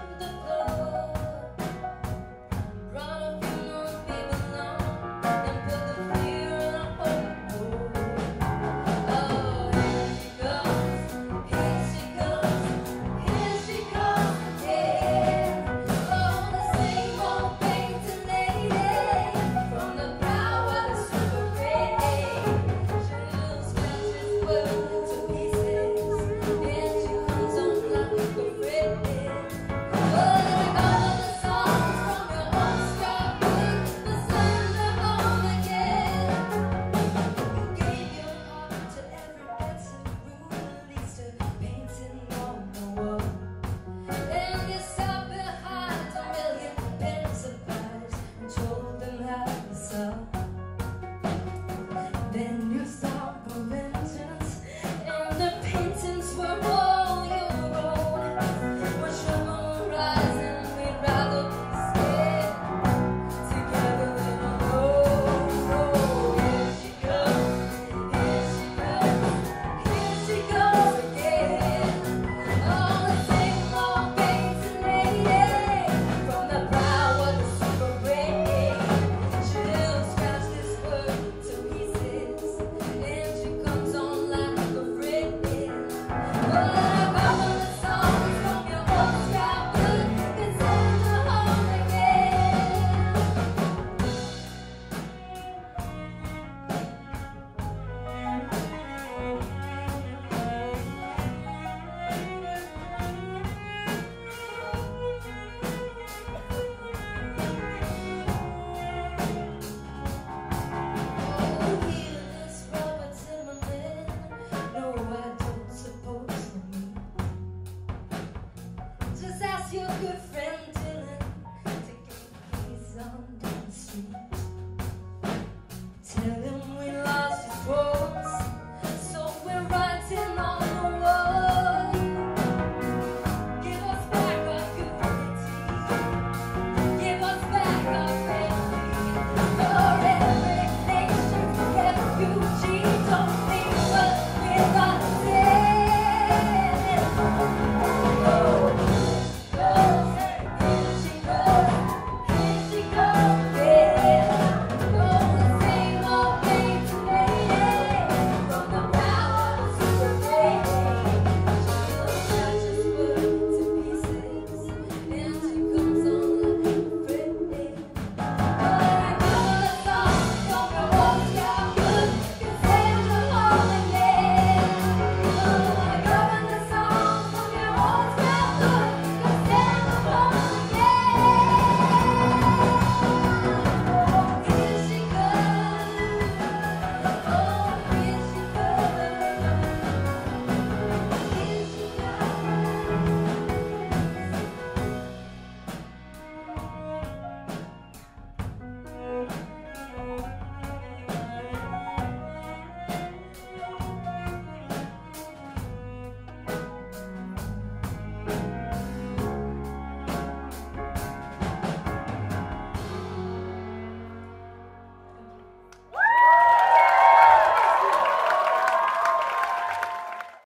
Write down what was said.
Then you saw the vengeance, and the paintings were all your own. Watch your moon rise, and we'd rather be scared together than alone. Here she comes, here she comes, here she goes again. All the same old painted lady from the brow of the super brain. She'll scratch this word to pieces, and she comes on like a friend. But I got all the songs from your old scrapbook and send her home again. Oh, hear this, Robert Zimmerman. No, I don't suppose you mean. Just ask your good friend